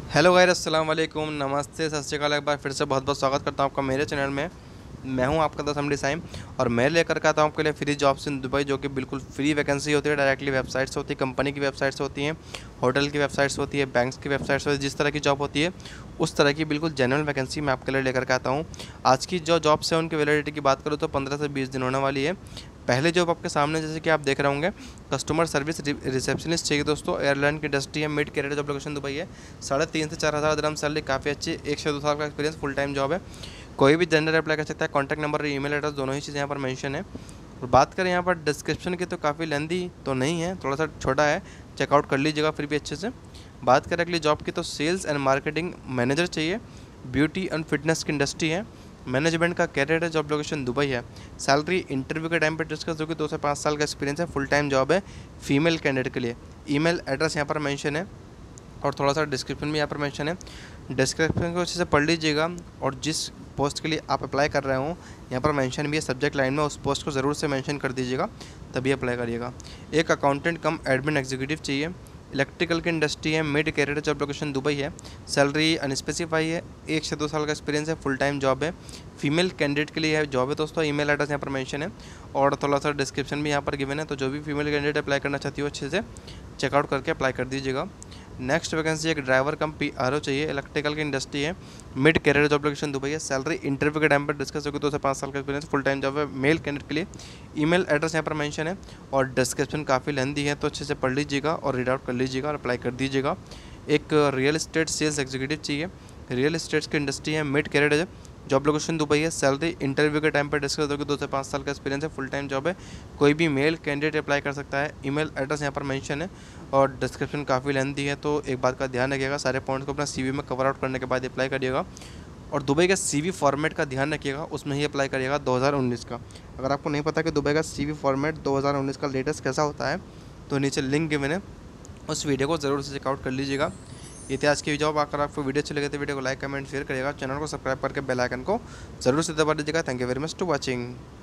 Hello guys, अस्सलाम वालेकुम, नमस्ते, सत श्री अकाल। एक बार फिर से बहुत बहुत स्वागत करता हूँ आपका मेरे चैनल में। मैं हूँ आपका दोस्त समडी साइम और मैं लेकर के आता हूँ आपके लिए फ्री जॉब्स इन दुबई, जो कि बिल्कुल फ्री वैकेंसी होती है। डायरेक्टली वेबसाइट से होती है, कंपनी की वेबसाइट से होती हैं, होटल की वेबसाइट से होती है, बैंक्स की वेबसाइट से होती है। जिस तरह की जॉब होती है उस तरह की बिल्कुल जेन्युइन वैकेंसी मैं आपके लिए लेकर के आता हूँ। आज की जो जॉब्स है उनकी वैलिडिटी की बात करूँ तो 15 से 20 दिन होने वाली है। पहले जॉब आपके सामने जैसे कि आप देख रहे होंगे, कस्टमर सर्विस रिसेप्शनिस्ट चाहिए दोस्तों। एयरलाइन की इंडस्ट्री है, mid career job, location Dubai है। 3,500 से 4,000 दिरहम सैलरी, काफ़ी अच्छी। 1 से 2 साल का एक्सपीरियंस, फुल टाइम जॉब है। कोई भी जनरल अप्लाई कर सकता है। कॉन्टैक्ट नंबर और ईमेल एड्रेस दोनों ही चीज़ें यहाँ पर मेंशन है। और बात करें यहाँ पर डिस्क्रिप्शन की तो काफ़ी लेंदी तो नहीं है, थोड़ा सा छोटा है, चेकआउट कर लीजिएगा फिर भी अच्छे से। बात करें अगली जॉब की तो सेल्स एंड मार्केटिंग मैनेजर चाहिए। ब्यूटी एंड फिटनेस की इंडस्ट्री है। मैनेजमेंट का कैरियर है, जॉब लोकेशन दुबई है। सैलरी इंटरव्यू के टाइम पर डिस्कस होगी। 2 से 5 साल का एक्सपीरियंस है, फुल टाइम जॉब है फीमेल कैंडिडेट के लिए। ईमेल एड्रेस यहाँ पर मेंशन है और थोड़ा सा डिस्क्रिप्शन भी यहाँ पर मेंशन है। डिस्क्रिप्शन को अच्छे से पढ़ लीजिएगा। और जिस पोस्ट के लिए आप अप्लाई कर रहे हो यहाँ पर मेंशन भी है सब्जेक्ट लाइन में, उस पोस्ट को ज़रूर से मेंशन कर दीजिएगा, तभी अप्लाई करिएगा। एक अकाउंटेंट कम एडमिन एग्जीक्यूटिव चाहिए। इलेक्ट्रिकल की इंडस्ट्री है, mid career job, location Dubai है। सैलरी अनस्पेसिफाई है। 1 से 2 साल का एक्सपीरियंस है, फुल टाइम जॉब है। फीमेल कैंडिडेट के लिए है जॉब है दोस्तों। ईमेल एड्रेस यहाँ पर मेंशन है और थोड़ा सा डिस्क्रिप्शन भी यहाँ पर गिवन है। तो जो भी फीमेल कैंडिडेट अप्लाई करना चाहती हो अच्छे से चेकआउट करके अप्लाई कर दीजिएगा। नेक्स्ट वैकेंसी एक ड्राइवर कम PRO चाहिए। इलेक्ट्रिकल की इंडस्ट्री है, mid career job, location Dubai है। सैलरी इंटरव्यू के टाइम पर डिस्कस होगी। 2 से 5 साल का एक्सपीरियंस, फुल टाइम जॉब है मेल कैंडिडेट के लिए। ईमेल एड्रेस यहाँ पर मेंशन है और डिस्क्रिप्शन काफ़ी लेंदी है, तो अच्छे से पढ़ लीजिएगा और रीड आउट कर लीजिएगा और अप्लाई कर दीजिएगा। एक रियल इस्टेट सेल्स एग्जीक्यूटिव चाहिए। रियल इस्टेट की इंडस्ट्री है, मिड कैरियर है, जॉब लोकेशन दुबई है। सैलरी इंटरव्यू के टाइम पर डिस्कस होगी। 2 से 5 साल का एक्सपीरियंस है, फुल टाइम जॉब है। कोई भी मेल कैंडिडेट अप्लाई कर सकता है। ईमेल एड्रेस यहाँ पर मेंशन है और डिस्क्रिप्शन काफ़ी लेंथी है, तो एक बात का ध्यान रखिएगा, सारे पॉइंट्स को अपना CV में कवर आउट करने के बाद अप्लाई करिएगा। और दुबई का CV फॉर्मेट का ध्यान रखिएगा, उसमें ही अप्लाई करिएगा 2019 का। अगर आपको नहीं पता कि दुबई का CV फॉर्मेट 2019 का लेटेस्ट कैसा होता है तो नीचे लिंक गिवन है, उस वीडियो को ज़रूर से चेकआउट कर लीजिएगा। ये थी आज की जॉब। अगर आपको वीडियो अच्छी लगे तो वीडियो को लाइक, कमेंट, शेयर करिएगा। चैनल को सब्सक्राइब करके बेल आइकन को जरूर से दबा दीजिएगा। Thank you very much to watching.